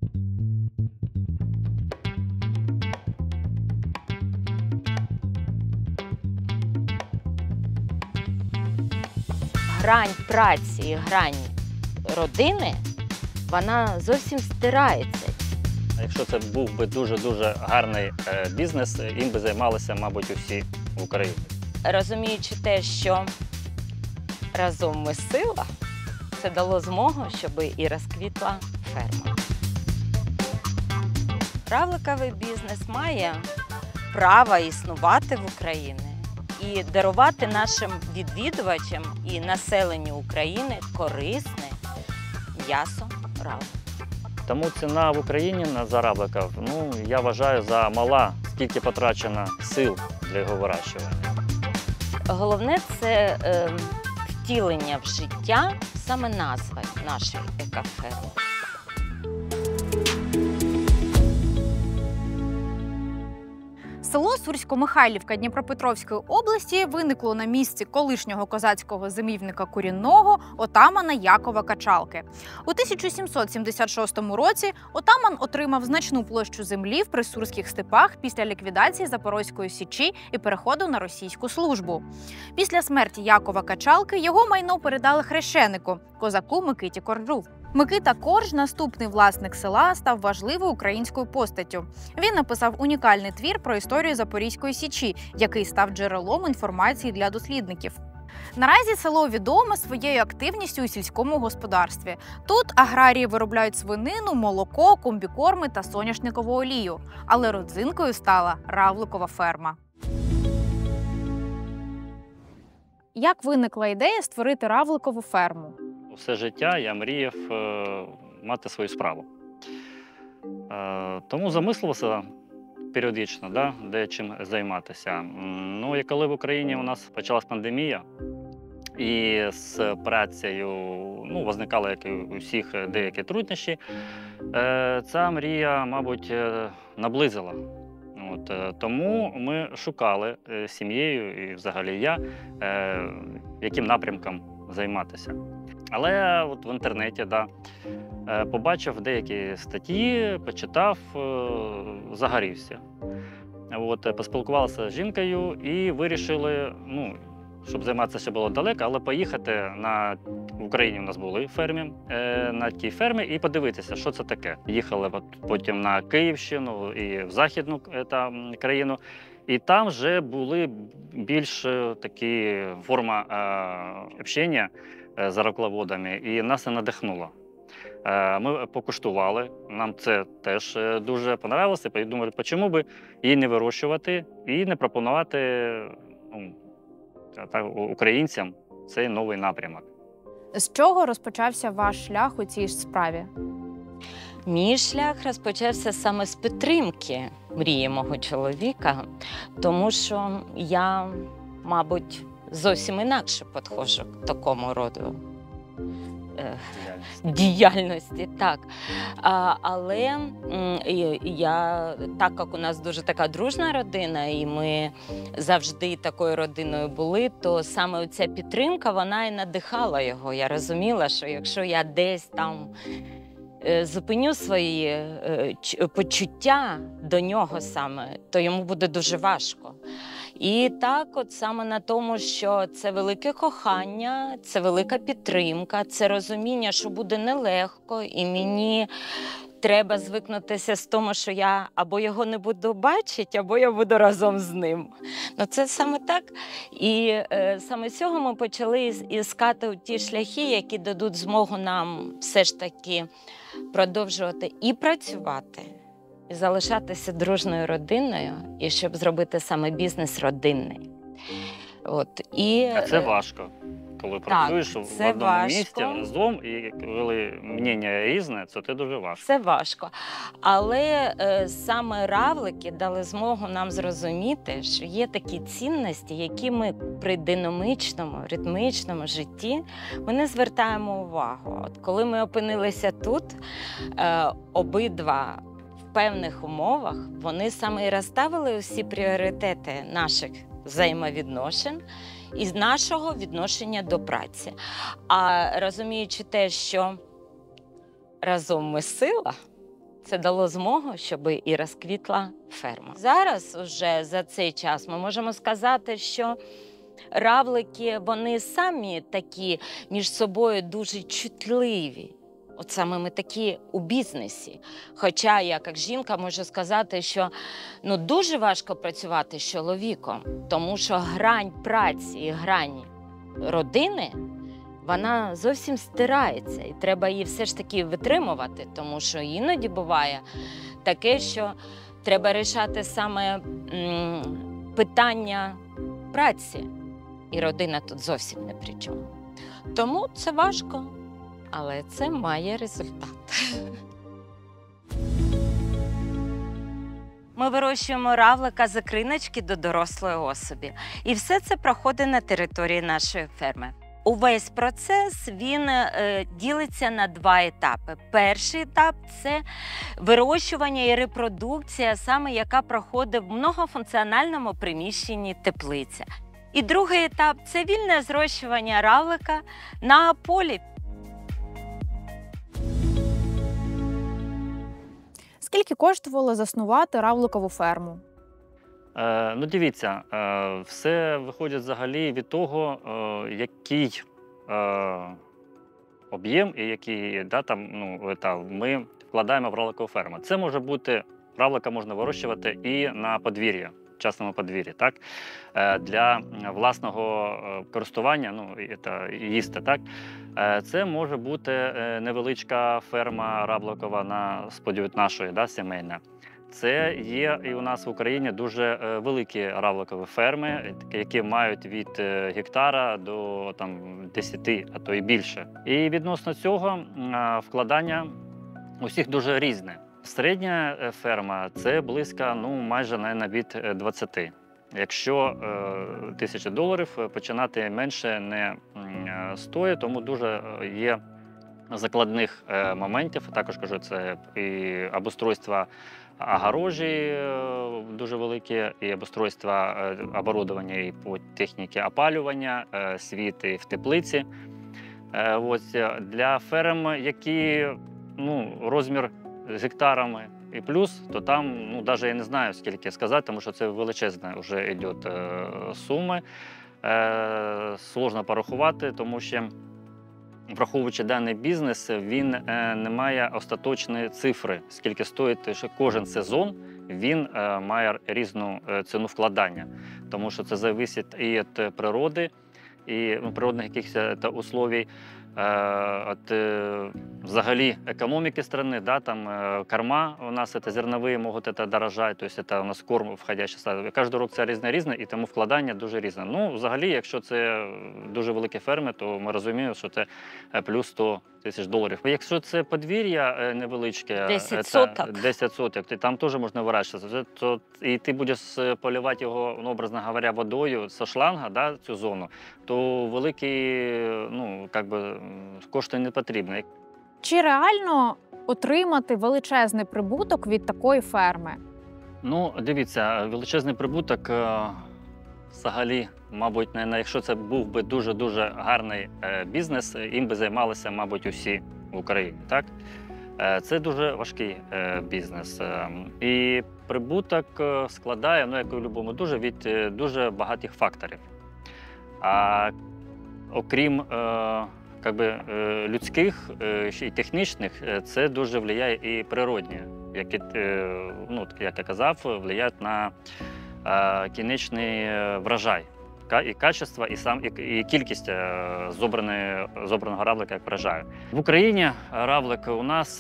Грань праці і грань родини, вона зовсім стирається. Якщо це був би дуже-дуже гарний бізнес, їм би займалися, мабуть, усі в Україні. Розуміючи те, що разом ми сила, це дало змогу, щоб і розквітла ферма. Равликовий бізнес має право існувати в Україні і дарувати нашим відвідувачам і населенню України корисне м'ясо равлика. Тому ціна в Україні за равлика, я вважаю, за мала, скільки потрачено сил для його вирощування. Головне – це втілення в життя саме назви нашої екоферми. Село Сурсько-Михайлівка Дніпропетровської області виникло на місці колишнього козацького зимівника Курінного отамана Якова Качалки. У 1776 році отаман отримав значну площу землі в присурських степах після ліквідації Запорозької Січі і переходу на російську службу. Після смерті Якова Качалки його майно передали хрещенику, козаку Микиті Коржу. Микита Корж, наступний власник села, став важливою українською постаттю. Він написав унікальний твір про історію Запорізької Січі, який став джерелом інформації для дослідників. Наразі село відоме своєю активністю у сільському господарстві. Тут аграрії виробляють свинину, молоко, комбікорми та соняшникову олію. Але родзинкою стала равликова ферма. Як виникла ідея створити равликову ферму? Все життя я мріяв мати свою справу. Тому замислився періодично, де чим займатися. І коли в Україні у нас почалась пандемія, і з працею виникали, як і у всіх, деякі труднощі, ця мрія, мабуть, наблизила. Тому ми шукали з сім'єю і взагалі я, яким напрямком займатися. Але в інтернеті побачив деякі статті, почитав, загорівся. Поспілкувалися з жінкою і вирішили, щоб займатися ще було далеко, але поїхати в Україні у нас були фермі, на тій фермі і подивитися, що це таке. Їхали потім на Київщину і в Західну країну. І там вже були більш такі форма спілкування з равлиководами, і нас це надихнуло. Ми покуштували, нам це теж дуже понравилося, і думали, чому би її не вирощувати і не пропонувати українцям цей новий напрямок. З чого розпочався ваш шлях у цій справі? Мій шлях розпочався саме з підтримки мрії мого чоловіка, тому що я, мабуть, зовсім інакше підходжу к такому роду діяльності. Так. Але так як у нас дуже така дружна родина, і ми завжди такою родиною були, то саме ця підтримка, вона і надихала його. Я розуміла, що якщо я десь там зупиню свої почуття до нього саме, то йому буде дуже важко. І так, саме на тому, що це велике кохання, це велика підтримка, це розуміння, що буде нелегко, і мені треба звикнутися з тому, що я або його не буду бачити, або я буду разом з ним. Це саме так. І саме з цього ми почали іскати ті шляхи, які дадуть змогу нам все ж таки продовжувати і працювати, і залишатися дружною родиною, і щоб зробити саме бізнес родинний. А це важко, коли працюєш в одному місці разом, і коли мнення різне, це дуже важко. Це важко. Але саме равлики дали змогу нам зрозуміти, що є такі цінності, які ми при динамічному, ритмічному житті ми не звертаємо увагу. Коли ми опинилися тут, обидва в певних умовах, вони саме і розставили усі пріоритети наших взаємовідношень і нашого відношення до праці. А розуміючи те, що разом ми сила, це дало змогу, щоб і розквітла ферма. Зараз уже за цей час ми можемо сказати, що равлики, вони самі такі між собою дуже чутливі. От саме ми такі у бізнесі. Хоча я, як жінка, можу сказати, що дуже важко працювати з чоловіком, тому що грань праці і грань родини, вона зовсім стирається. І треба її все ж таки витримувати, тому що іноді буває таке, що треба рішати саме питання праці. І родина тут зовсім не при чому. Тому це важко, але це має результат. Ми вирощуємо равлика з ікриночки до дорослої особі. І все це проходить на території нашої ферми. Увесь процес, він ділиться на 2 етапи. Перший етап – це вирощування і репродукція, саме яка проходить в многофункціональному приміщенні теплиця. І другий етап – це вільне зрощування равлика на полі. Скільки коштувало заснувати равликову ферму? Дивіться, все виходить взагалі від того, який об'єм і який ми вкладаємо в равликову ферму. Це може бути, равлика можна вирощувати і на подвір'ї, частному подвір'ї, так? Для власного користування, їсти, так? Це може бути невеличка ферма равликова нашої, сімейна. Це є і у нас в Україні дуже великі равликові ферми, які мають від гектара до 10, а то і більше. І відносно цього вкладання усіх дуже різне. Середня ферма – це близько, майже від 20. Якщо $1000, починати менше не стоїть, тому дуже є закладних моментів. Також кажу, це і обустройство огорожі дуже велике, і обустройство оборудовання і по техніці опалювання, світ і в теплиці. Ось для ферм, які розмір з гектарами і плюс, то там, навіть я не знаю, скільки сказати, тому що це величезна вже йде суми. Сложно порахувати, тому що, враховуючи даний бізнес, він не має остаточної цифри, скільки стоїть, що кожен сезон він має різну ціну вкладання, тому що це залежить і від природи, і природних якихось условій, від взагалі економіки країни, корма у нас зернові можуть дорожати, тобто у нас корм входящий. Кожен рік це різне, і тому вкладання дуже різне. Взагалі, якщо це дуже великі ферми, то ми розуміємо, що це плюс $100 000. Якщо це подвір'я невеличке, 10 соток, то там теж можна вирощувати. І ти будеш поливати його, образно говоря, водою з шланга, цю зону, то великі кошти не потрібні. Чи реально отримати величезний прибуток від такої ферми? Дивіться, величезний прибуток взагалі, мабуть, якщо це був би дуже-дуже гарний бізнес, їм би займалися, мабуть, усі в Україні, так? Це дуже важкий бізнес. І прибуток складає, як і в будь-якому від дуже багатих факторів. А окрім людських і технічних, це дуже впливає і природні, як я казав, впливають на кінечний врожай. І качество, і кількість зобраного равлика як врожаю. В Україні равлик у нас,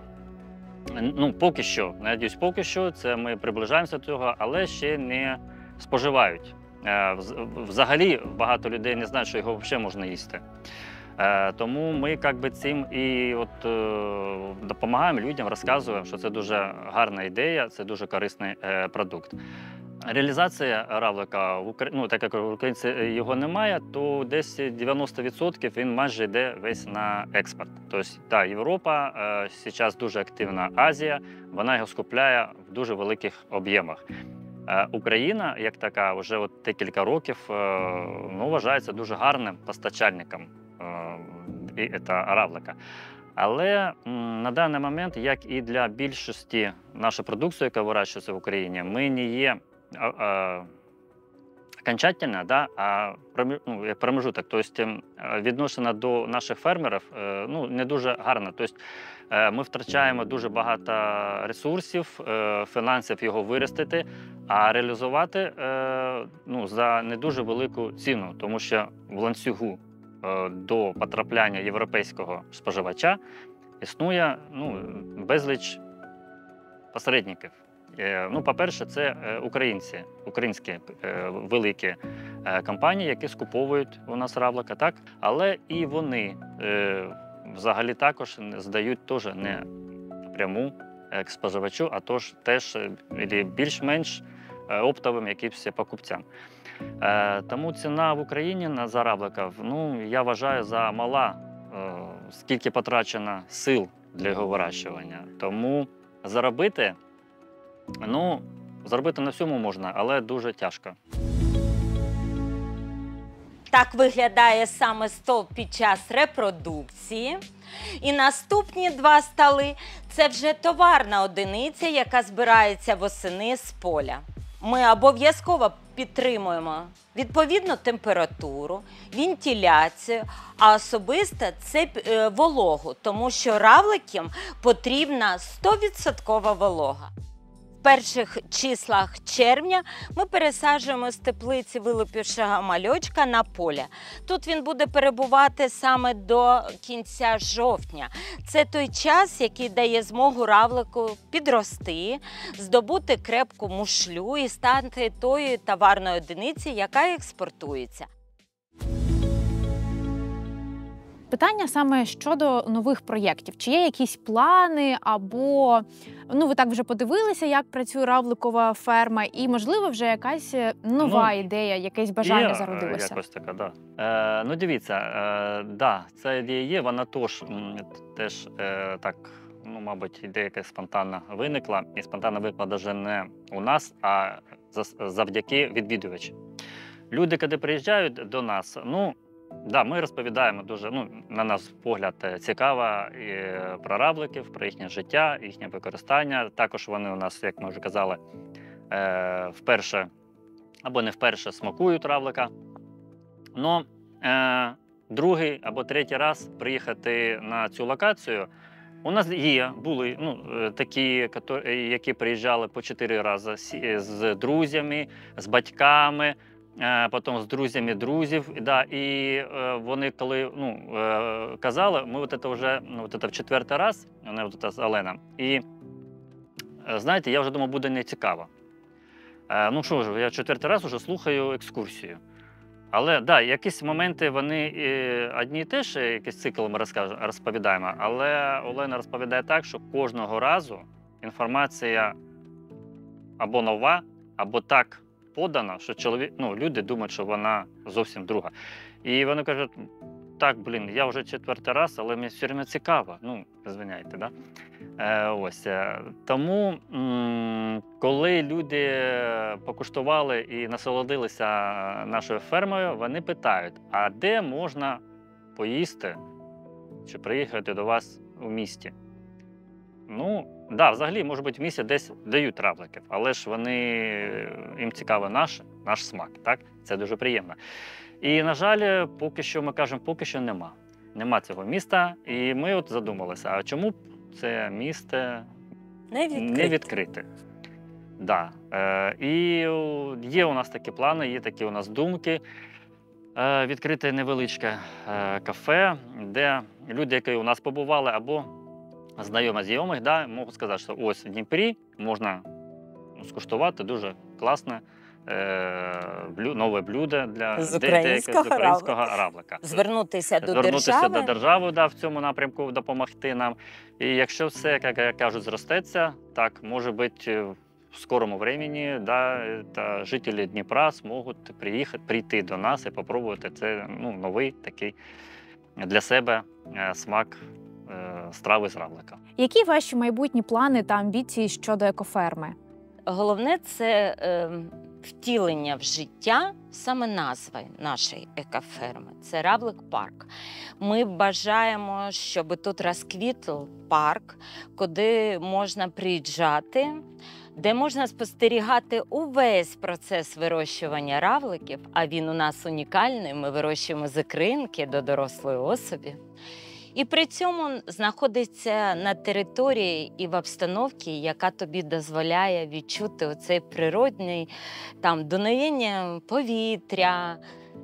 поки що, надіюсь, поки що, це ми приближаємося до цього, але ще не споживають. Взагалі багато людей не знають, що його взагалі можна їсти. Тому ми цим і допомагаємо людям, розказуємо, що це дуже гарна ідея, це дуже корисний продукт. Реалізація равлика, так як в українці його немає, то десь 90% він майже йде весь на експорт. Тобто, Європа, зараз дуже активна Азія, вона його скупляє в дуже великих об'ємах. Україна, як така, вже декілька років вважається дуже гарним постачальником равлика. Але на даний момент, як і для більшості нашої продукції, яка вирощується в Україні, ми не є окончательно, да, а як промежуток. Тобто відношення до наших фермерів не дуже гарно. Тобто ми втрачаємо дуже багато ресурсів, фінансів його виростити, а реалізувати за не дуже велику ціну, тому що в ланцюгу до потрапляння європейського споживача існує безліч посередників. По-перше, це українські великі компанії, які скуповують у нас равлика, так? Але і вони взагалі також здають теж не напряму к споживачу, а теж більш-менш оптовим якимось покупцям. Тому ціна в Україні за равлика, я вважаю, замала, скільки потрачено сил для його вирощування. Тому заробити на всьому можна, але дуже тяжко. Так виглядає саме стол під час репродукції. І наступні 2 столи – це вже товарна одиниця, яка збирається восени з поля. Ми обов'язково підтримуємо відповідну температуру, вентиляцію, а особисто це вологу, тому що равликам потрібна 100% волога. В перших числах червня ми пересаджуємо з теплиці вилупившого мальочка на поле. Тут він буде перебувати саме до кінця жовтня. Це той час, який дає змогу равлику підрости, здобути крепку мушлю і стати тою товарною одиницею, яка експортується. Питання саме щодо нових проєктів. Чи є якісь плани або, ви так вже подивилися, як працює равликова ферма, і, можливо, вже якась нова ідея, якесь бажання зародилося? Якось така, да. Дивіться, ця ідея є, вона теж так, мабуть, ідея якась спонтанно виникла. І спонтанно виникла навіть не у нас, а завдяки відвідувачам. Люди, коли приїжджають до нас, ми розповідаємо дуже, на наш погляд, цікаво про равликів, про їхнє життя, їхнє використання. Також вони у нас, як ми вже казали, вперше або не вперше смакують равлика. Но другий або третій раз приїхати на цю локацію у нас були такі, які приїжджали по 4 рази з друзями, з батьками, потім з друзями друзів. Да, і вони коли казали, ми це вже в 4-й раз, вона з Олена, і знаєте, я вже думав, буде нецікаво. Що ж, я 4-й раз вже слухаю екскурсію. Але якісь моменти вони одні і теж, якийсь цикл ми розповідаємо, але Олена розповідає так, що кожного разу інформація або нова, або так подана, що люди думають, що вона зовсім друга. І вони кажуть, так, я вже 4-й раз, але мені все одно цікаво. Звиняйте, да? Тому, коли люди покуштували і насолодилися нашою фермою, вони питають, а де можна поїсти чи приїхати до вас у місті? Взагалі, може бути, в місті десь дають равликів, але ж їм цікаво наш смак, так? Це дуже приємно. І, на жаль, поки що нема. Нема цього міста, і ми задумалися, а чому б це місто не відкрите? І є у нас такі плани, є такі у нас думки. Відкрити невеличке кафе, де люди, які у нас побували, або знайомих, можуть сказати, що ось в Дніпрі можна скуштувати дуже класне нове блюдо з українського равлика. Звернутися до держави, в цьому напрямку допомогти нам. І якщо все, як кажуть, зростеться, так, може бути, в скорому времени, та жителі Дніпра зможуть прийти до нас і спробувати це новий такий для себе смак страви з равлика. Які ваші майбутні плани та амбіції щодо екоферми? Головне – це втілення в життя саме назви нашої екоферми. Це Равлик парк. Ми бажаємо, щоб тут розквітв парк, куди можна приїжджати, де можна спостерігати увесь процес вирощування равликів, а він у нас унікальний, ми вирощуємо з ікринки до дорослої особи. І при цьому знаходиться на території і в обстановці, яка тобі дозволяє відчути оцей природний дуновіння повітря,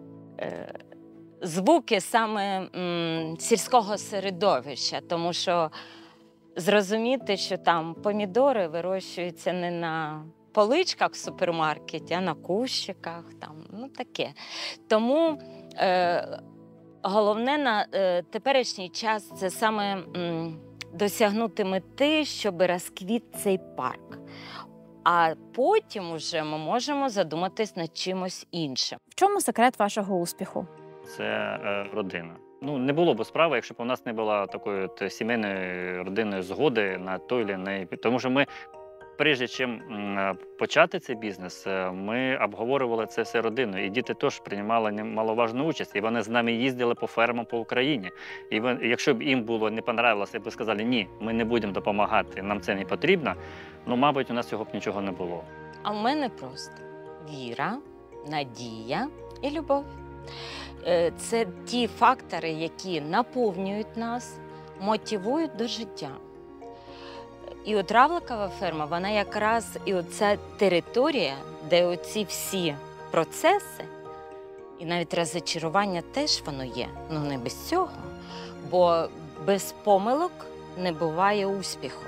звуки саме сільського середовища, тому що зрозуміти, що там помідори вирощуються не на поличках в супермаркеті, а на кущиках, таке. Тому головне на теперішній час – це саме досягнути мети, щоб розквіт цей парк. А потім уже ми можемо задуматись над чимось іншим. В чому секрет вашого успіху? Це родина. Не було б справи, якщо б у нас не було такої сімейної родинної згоди на той чи інший. Тому що ми, прежде чим почати цей бізнес, ми обговорювали це все родиною. І діти теж приймали немаловажну участь. І вони з нами їздили по фермам по Україні. І якщо б їм було не понравилося, б сказали, ні, ми не будемо допомагати, нам це не потрібно, мабуть, у нас цього б нічого не було. А в мене просто віра, надія і любов. Це ті фактори, які наповнюють нас, мотивують до життя. І от Равликова ферма, вона якраз і оця територія, де оці всі процеси, і навіть розчарування теж воно є. Не без цього, бо без помилок не буває успіху.